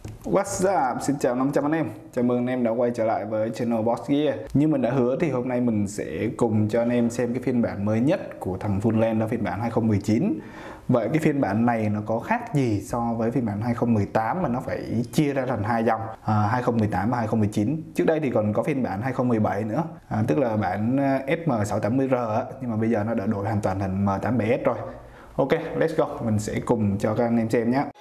What's up? Xin chào 500 anh em. Chào mừng anh em đã quay trở lại với channel Boss Gear. Như mình đã hứa thì hôm nay mình sẽ cùng cho anh em xem cái phiên bản mới nhất của thằng Funland, đó phiên bản 2019. Vậy cái phiên bản này nó có khác gì so với phiên bản 2018 mà nó phải chia ra thành hai dòng, 2018 và 2019. Trước đây thì còn có phiên bản 2017 nữa, tức là bản SM680R, nhưng mà bây giờ nó đã đổi hoàn toàn thành M87S rồi. Ok, let's go. Mình sẽ cùng cho các anh em xem nhé.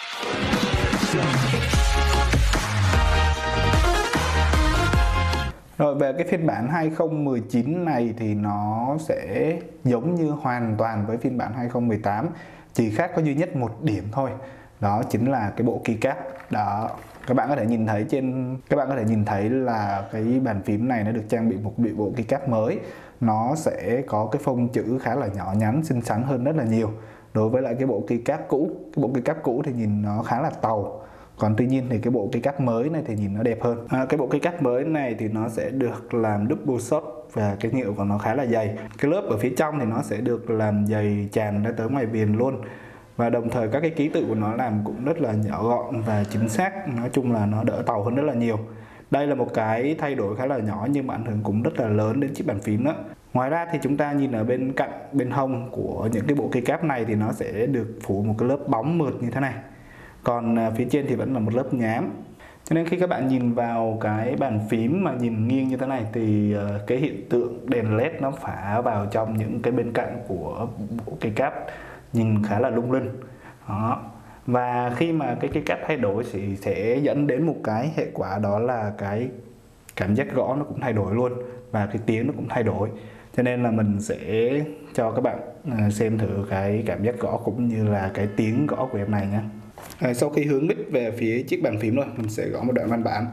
Rồi, về cái phiên bản 2019 này thì nó sẽ giống như hoàn toàn với phiên bản 2018, chỉ khác có duy nhất một điểm thôi, đó chính là cái bộ keycap. Đó, các bạn có thể nhìn thấy là cái bàn phím này nó được trang bị một bộ keycap mới. Nó sẽ có cái phông chữ khá là nhỏ nhắn, xinh xắn hơn rất là nhiều đối với lại cái bộ keycap cũ. Cái bộ keycap cũ thì nhìn nó khá là tàu, còn tuy nhiên thì cái bộ keycap mới này thì nhìn nó đẹp hơn. Cái bộ keycap mới này thì nó sẽ được làm double shot và cái nhựa của nó khá là dày. Cái lớp ở phía trong thì nó sẽ được làm dày tràn ra tới ngoài viền luôn. Và đồng thời các cái ký tự của nó làm cũng rất là nhỏ gọn và chính xác. Nói chung là nó đỡ tàu hơn rất là nhiều. Đây là một cái thay đổi khá là nhỏ nhưng mà ảnh hưởng cũng rất là lớn đến chiếc bàn phím đó. Ngoài ra thì chúng ta nhìn ở bên cạnh, bên hông của những cái bộ keycap này thì nó sẽ được phủ một cái lớp bóng mượt như thế này. Còn phía trên thì vẫn là một lớp nhám. Cho nên khi các bạn nhìn vào cái bàn phím mà nhìn nghiêng như thế này thì cái hiện tượng đèn led nó phả vào trong những cái bên cạnh của bộ keycap nhìn khá là lung linh. Đó. Và khi mà cái keycap thay đổi thì sẽ dẫn đến một cái hệ quả, đó là cái cảm giác gõ nó cũng thay đổi luôn và cái tiếng nó cũng thay đổi. Cho nên là mình sẽ cho các bạn xem thử cái cảm giác gõ cũng như là cái tiếng gõ của em này nhé. Sau khi hướng mic về phía chiếc bàn phím rồi, mình sẽ gõ một đoạn văn bản.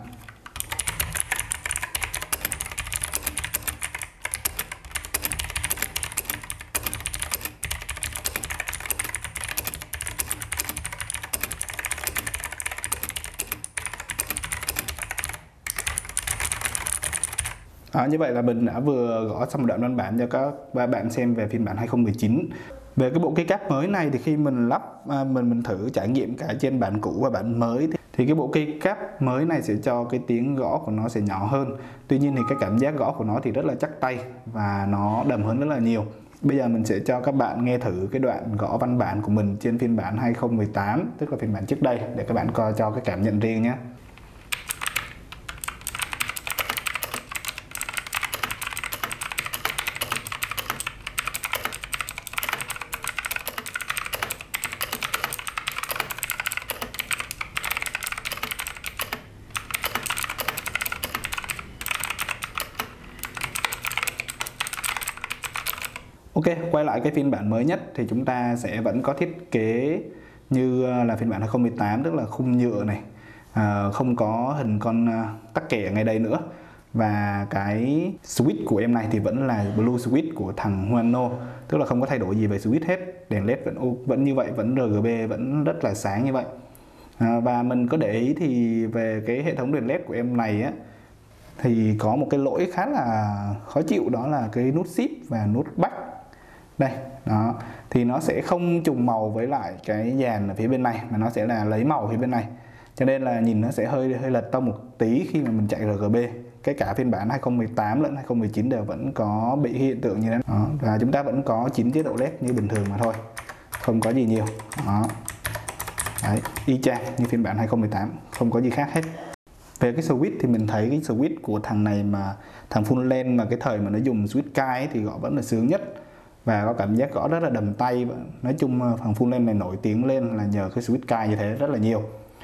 Như vậy là mình đã vừa gõ xong một đoạn văn bản cho các bạn xem về phiên bản 2019. Về cái bộ keycap mới này thì khi mình lắp, mình thử trải nghiệm cả trên bản cũ và bản mới thì cái bộ keycap mới này sẽ cho cái tiếng gõ của nó sẽ nhỏ hơn. Tuy nhiên thì cái cảm giác gõ của nó thì rất là chắc tay và nó đầm hơn rất là nhiều. Bây giờ mình sẽ cho các bạn nghe thử cái đoạn gõ văn bản của mình trên phiên bản 2018, tức là phiên bản trước đây, để các bạn coi cho cái cảm nhận riêng nhé. Ok, quay lại cái phiên bản mới nhất thì chúng ta sẽ vẫn có thiết kế như là phiên bản 2018, tức là khung nhựa này, không có hình con tắc kè ngay đây nữa. Và cái switch của em này thì vẫn là blue switch của thằng Huano, tức là không có thay đổi gì về switch hết. Đèn led vẫn như vậy, vẫn RGB, vẫn rất là sáng như vậy. Và mình có để ý thì về cái hệ thống đèn led của em này á, thì có một cái lỗi khá là khó chịu, đó là cái nút shift và nút back. Đây, đó, thì nó sẽ không trùng màu với lại cái dàn ở phía bên này, mà nó sẽ là lấy màu phía bên này. Cho nên là nhìn nó sẽ hơi lệch tông một tí khi mà mình chạy RGB. Cái cả phiên bản 2018 lẫn 2019 đều vẫn có bị hiện tượng như thế. Đó, và chúng ta vẫn có 9 chế độ led như bình thường mà thôi, không có gì nhiều. Đó. Đấy, y chang như phiên bản 2018, không có gì khác hết. Về cái switch thì mình thấy cái switch của thằng này, mà thằng Funland mà cái thời mà nó dùng switch cai thì gõ vẫn là sướng nhất và có cảm giác gõ rất là đầm tay. Nói chung thằng Funland này nổi tiếng lên là nhờ cái switch cai như thế rất là nhiều.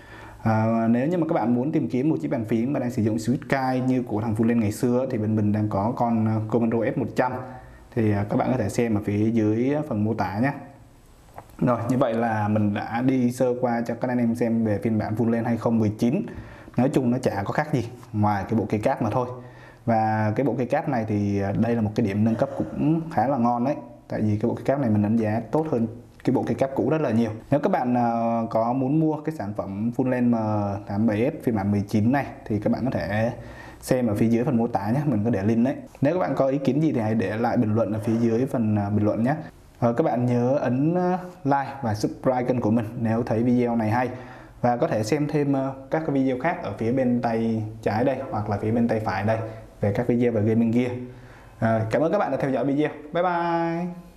Nếu như mà các bạn muốn tìm kiếm một chiếc bàn phím mà đang sử dụng switch cai như của thằng Funland ngày xưa thì bên mình đang có con Commodro F100, thì các bạn có thể xem ở phía dưới phần mô tả nhé. Rồi, như vậy là mình đã đi sơ qua cho các anh em xem về phiên bản Funland 2019. Nói chung nó chả có khác gì ngoài cái bộ keycap mà thôi. Và cái bộ keycap này thì đây là một cái điểm nâng cấp cũng khá là ngon đấy. Tại vì cái bộ keycap này mình đánh giá tốt hơn cái bộ keycap cũ rất là nhiều. Nếu các bạn có muốn mua cái sản phẩm Funland M87S phiên bản 19 này thì các bạn có thể xem ở phía dưới phần mô tả nhé, mình có để link đấy. Nếu các bạn có ý kiến gì thì hãy để lại bình luận ở phía dưới phần bình luận nhé. Các bạn nhớ ấn like và subscribe kênh của mình nếu thấy video này hay. Và có thể xem thêm các cái video khác ở phía bên tay trái đây hoặc là phía bên tay phải đây về các video về gaming gear. Cảm ơn các bạn đã theo dõi video. Bye bye.